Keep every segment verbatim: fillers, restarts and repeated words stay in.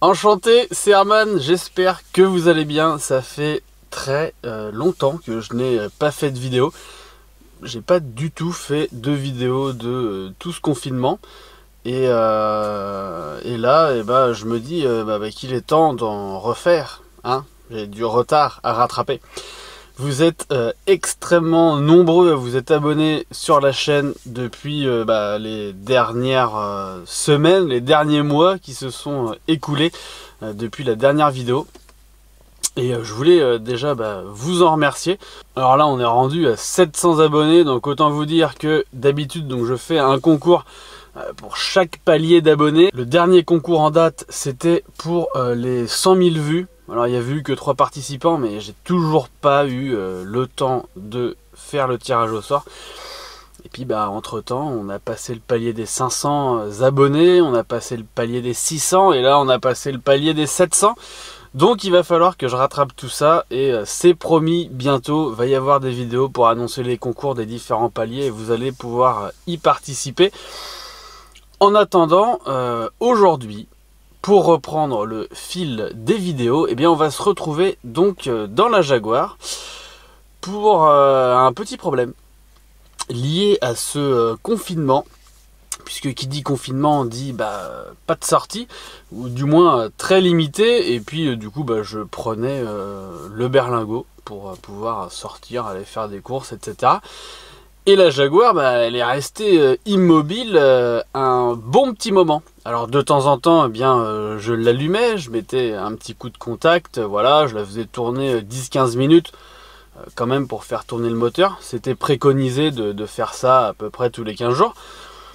Enchanté, c'est Herman, j'espère que vous allez bien. Ça fait très euh, longtemps que je n'ai pas fait de vidéo. J'ai pas du tout fait de vidéo de euh, tout ce confinement. Et, euh, et là, eh ben, je me dis euh, bah, bah, qu'il est temps d'en refaire. Hein, j'ai du retard à rattraper. Vous êtes euh, extrêmement nombreux à vous être abonnés sur la chaîne depuis euh, bah, les dernières euh, semaines, les derniers mois qui se sont euh, écoulés euh, depuis la dernière vidéo. Et euh, je voulais euh, déjà bah, vous en remercier. Alors là, on est rendu à sept cents abonnés, donc autant vous dire que d'habitude, donc je fais un concours euh, pour chaque palier d'abonnés. Le dernier concours en date, c'était pour euh, les cent mille vues. Alors il n'y a eu que trois participants, mais j'ai toujours pas eu euh, le temps de faire le tirage au sort. Et puis bah entre temps, on a passé le palier des cinq cents abonnés, on a passé le palier des six cents et là on a passé le palier des sept cents. Donc il va falloir que je rattrape tout ça et euh, c'est promis, bientôt va y avoir des vidéos pour annoncer les concours des différents paliers et vous allez pouvoir y participer. En attendant, euh, aujourd'hui, pour reprendre le fil des vidéos, eh bien on va se retrouver donc dans la Jaguar pour euh, un petit problème lié à ce euh, confinement, puisque qui dit confinement dit bah, pas de sortie, ou du moins euh, très limité, et puis euh, du coup bah, je prenais euh, le berlingot pour euh, pouvoir sortir, aller faire des courses, et cetera. Et la Jaguar, bah, elle est restée euh, immobile euh, un bon petit moment. Alors de temps en temps, eh bien, euh, je l'allumais, je mettais un petit coup de contact, euh, voilà, je la faisais tourner dix à quinze minutes, euh, quand même pour faire tourner le moteur. C'était préconisé de, de faire ça à peu près tous les quinze jours.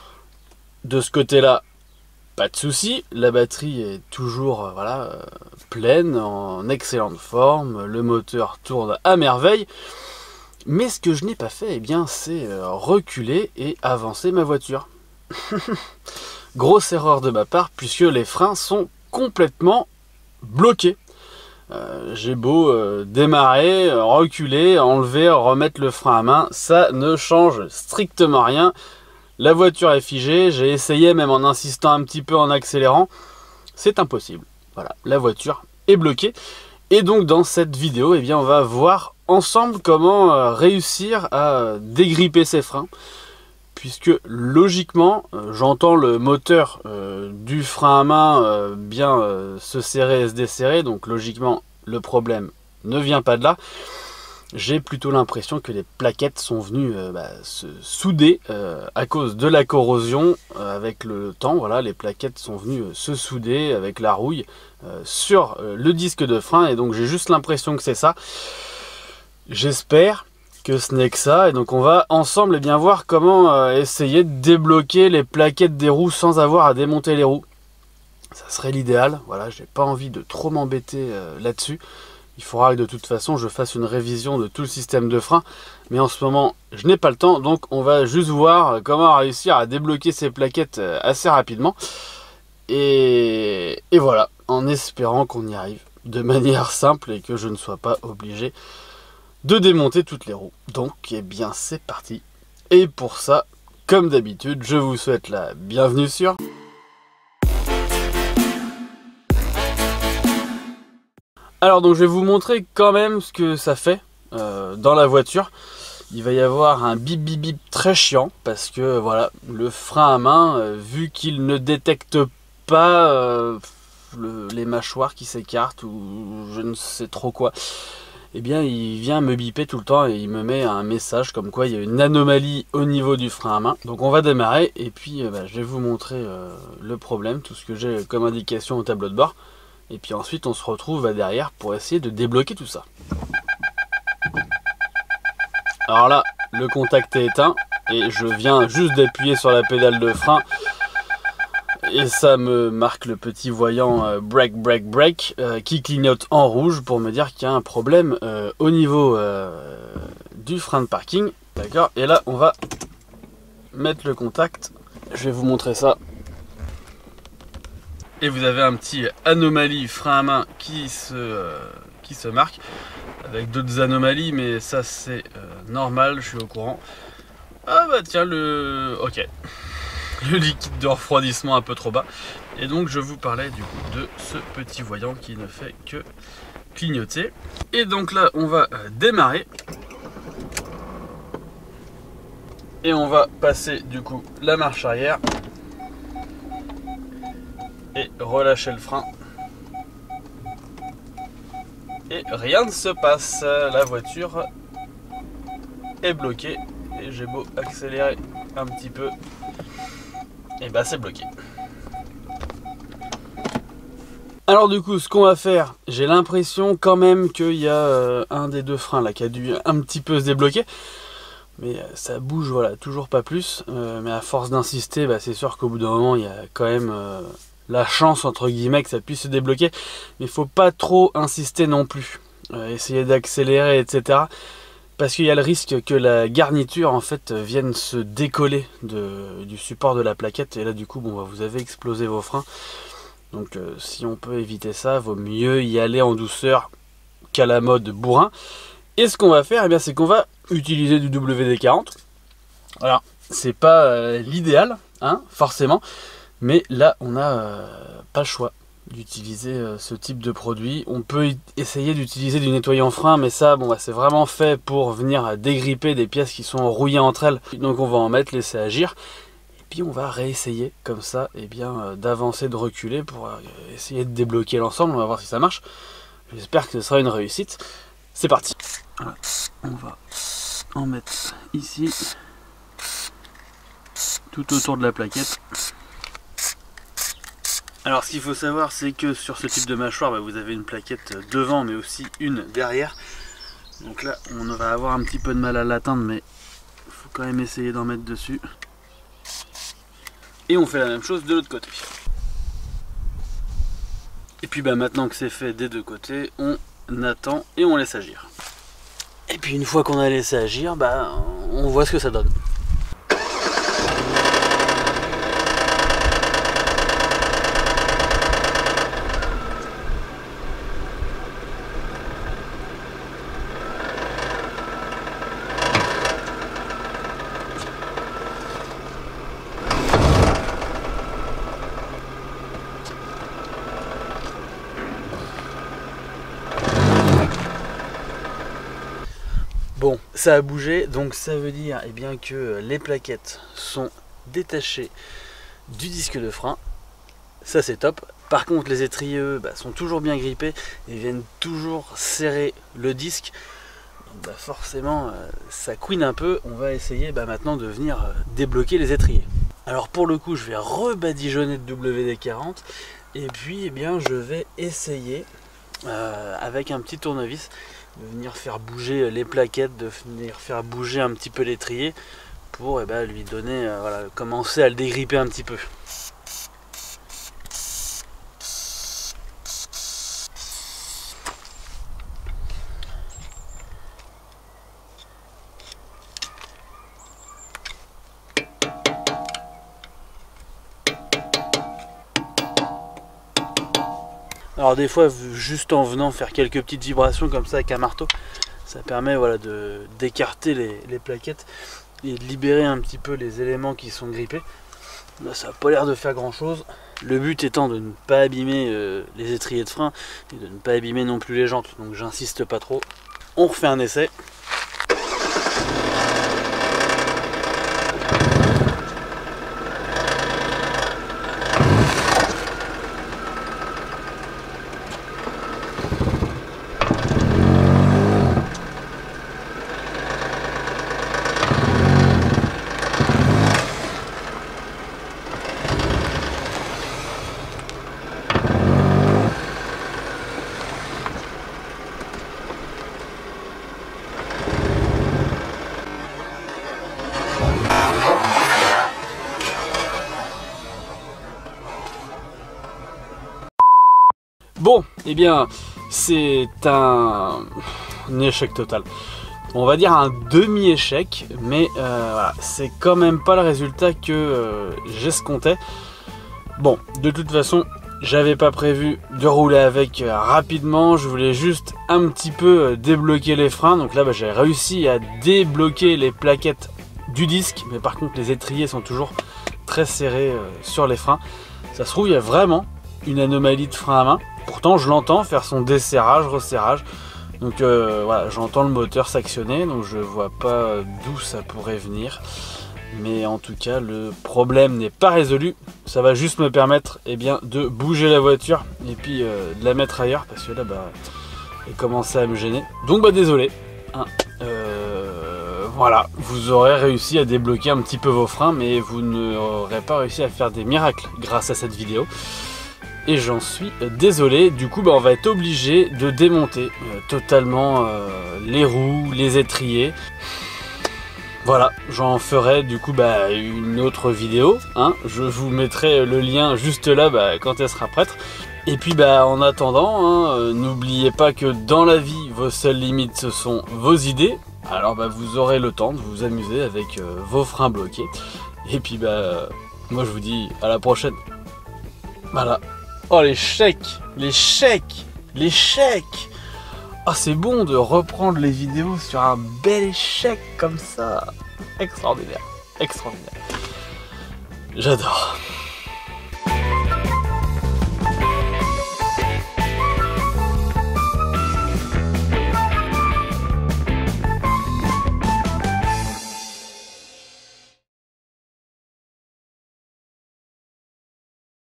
De ce côté-là, pas de souci, la batterie est toujours euh, voilà, euh, pleine, en excellente forme, le moteur tourne à merveille. Mais ce que je n'ai pas fait, eh bien, c'est euh, reculer et avancer ma voiture. Grosse erreur de ma part, puisque les freins sont complètement bloqués. Euh, J'ai beau euh, démarrer, reculer, enlever, remettre le frein à main, ça ne change strictement rien. La voiture est figée, j'ai essayé même en insistant un petit peu en accélérant, c'est impossible. Voilà, la voiture est bloquée. Et donc dans cette vidéo, eh bien, on va voir ensemble comment euh, réussir à euh, dégripper ces freins. Puisque logiquement, euh, j'entends le moteur euh, du frein à main euh, bien euh, se serrer et se desserrer. Donc logiquement, le problème ne vient pas de là. J'ai plutôt l'impression que les plaquettes sont venues euh, bah, se souder euh, à cause de la corrosion euh, avec le temps. Voilà, les plaquettes sont venues euh, se souder avec la rouille euh, sur euh, le disque de frein. Et donc j'ai juste l'impression que c'est ça. J'espère que ce n'est que ça, et donc on va ensemble eh bien, voir comment euh, essayer de débloquer les plaquettes des roues sans avoir à démonter les roues. Ça serait l'idéal. Voilà, j'ai pas envie de trop m'embêter euh, là-dessus. Il faudra que de toute façon je fasse une révision de tout le système de frein, mais en ce moment je n'ai pas le temps, donc on va juste voir comment réussir à débloquer ces plaquettes euh, assez rapidement. Et, et voilà, en espérant qu'on y arrive de manière simple et que je ne sois pas obligé de démonter toutes les roues. Donc eh bien c'est parti. Et pour ça, comme d'habitude, je vous souhaite la bienvenue sur Alors donc je vais vous montrer quand même ce que ça fait euh, dans la voiture. Il va y avoir un bip bip bip très chiant parce que voilà, le frein à main, euh, vu qu'il ne détecte pas euh, le, les mâchoires qui s'écartent ou je ne sais trop quoi, eh bien il vient me biper tout le temps et il me met un message comme quoi il y a une anomalie au niveau du frein à main. Donc on va démarrer et puis euh, bah, je vais vous montrer euh, le problème, tout ce que j'ai comme indication au tableau de bord. Et puis ensuite on se retrouve bah, derrière pour essayer de débloquer tout ça. Alors là, le contact est éteint et je viens juste d'appuyer sur la pédale de frein. Et ça me marque le petit voyant euh, break, break, break euh, qui clignote en rouge pour me dire qu'il y a un problème euh, au niveau euh, du frein de parking. D'accord. Et là, on va mettre le contact. Je vais vous montrer ça. Et vous avez un petit anomalie frein à main qui se, euh, qui se marque. Avec d'autres anomalies, mais ça c'est euh, normal, je suis au courant. Ah bah tiens, le... Ok. le liquide de refroidissement un peu trop bas. Et donc je vous parlais du coup de ce petit voyant qui ne fait que clignoter. Et donc là on va démarrer. Et on va passer du coup la marche arrière. Et relâcher le frein. Et rien ne se passe. La voiture est bloquée. Et j'ai beau accélérer un petit peu. Et bah c'est bloqué. Alors du coup ce qu'on va faire, j'ai l'impression quand même qu'il y a euh, un des deux freins là qui a dû un petit peu se débloquer. Mais euh, ça bouge, voilà, toujours pas plus. Euh, mais à force d'insister, bah, c'est sûr qu'au bout d'un moment il y a quand même euh, la chance entre guillemets que ça puisse se débloquer. Mais il faut pas trop insister non plus. Euh, essayer d'accélérer, et cetera. Parce qu'il y a le risque que la garniture en fait vienne se décoller de, du support de la plaquette. Et là du coup bon, bah, vous avez explosé vos freins. Donc euh, si on peut éviter ça, vaut mieux y aller en douceur qu'à la mode bourrin. Et ce qu'on va faire, eh bien, c'est qu'on va utiliser du W D quarante. Alors c'est pas euh, l'idéal, hein, forcément. Mais là on n'a euh, pas le choix d'utiliser euh, ce type de produit. On peut essayer d'utiliser du nettoyant frein, mais ça bon, bah, c'est vraiment fait pour venir dégripper des pièces qui sont rouillées entre elles. Donc on va en mettre, laisser agir. Et puis on va réessayer comme ça, et eh bien euh, d'avancer, de reculer pour euh, essayer de débloquer l'ensemble. On va voir si ça marche. J'espère que ce sera une réussite. C'est parti. Voilà. On va en mettre ici, tout autour de la plaquette. Alors ce qu'il faut savoir, c'est que sur ce type de mâchoire, bah, vous avez une plaquette devant mais aussi une derrière. Donc là on va avoir un petit peu de mal à l'atteindre, mais il faut quand même essayer d'en mettre dessus. Et on fait la même chose de l'autre côté. Et puis bah, maintenant que c'est fait des deux côtés, on attend et on laisse agir. Et puis une fois qu'on a laissé agir, bah, on voit ce que ça donne. Bon, ça a bougé, donc ça veut dire eh bien, que les plaquettes sont détachées du disque de frein. Ça c'est top. Par contre les étriers bah, sont toujours bien grippés et viennent toujours serrer le disque. Donc bah, forcément euh, ça couine un peu. On va essayer bah, maintenant de venir euh, débloquer les étriers. Alors pour le coup je vais rebadigeonner de W D quarante et puis eh bien, je vais essayer euh, avec un petit tournevis de venir faire bouger les plaquettes, de venir faire bouger un petit peu l'étrier pour eh ben, lui donner, euh, voilà, commencer à le dégripper un petit peu. Alors des fois, juste en venant faire quelques petites vibrations comme ça avec un marteau, ça permet voilà, de d'écarter les, les plaquettes et de libérer un petit peu les éléments qui sont grippés. Là, ça n'a pas l'air de faire grand chose. Le but étant de ne pas abîmer euh, les étriers de frein et de ne pas abîmer non plus les jantes. Donc j'insiste pas trop. On refait un essai. Bon, eh bien, c'est un... un échec total. On va dire un demi-échec, mais euh, voilà, c'est quand même pas le résultat que euh, j'escomptais. Bon, de toute façon, j'avais pas prévu de rouler avec euh, rapidement, je voulais juste un petit peu euh, débloquer les freins. Donc là, bah, j'ai réussi à débloquer les plaquettes du disque, mais par contre, les étriers sont toujours très serré euh, sur les freins. Ça se trouve, il y a vraiment une anomalie de frein à main. Pourtant, je l'entends faire son desserrage, resserrage. Donc euh, voilà, j'entends le moteur s'actionner, donc je vois pas d'où ça pourrait venir. Mais en tout cas, le problème n'est pas résolu. Ça va juste me permettre eh bien, de bouger la voiture et puis euh, de la mettre ailleurs parce que là, bah, elle commençait à me gêner. Donc bah désolé. Hein, euh, voilà, vous aurez réussi à débloquer un petit peu vos freins, mais vous n'aurez pas réussi à faire des miracles grâce à cette vidéo. Et j'en suis désolé. Du coup, bah, on va être obligé de démonter euh, totalement euh, les roues, les étriers. Voilà, j'en ferai du coup bah, une autre vidéo. Hein. Je vous mettrai le lien juste là bah, quand elle sera prête. Et puis bah, en attendant, hein, euh, n'oubliez pas que dans la vie, vos seules limites, ce sont vos idées. Alors bah, vous aurez le temps de vous amuser avec euh, vos freins bloqués. Et puis bah, moi je vous dis à la prochaine. Voilà. Oh les chèques, les chèques, les chèques. Oh c'est bon de reprendre les vidéos sur un bel échec comme ça. Extraordinaire, extraordinaire. J'adore.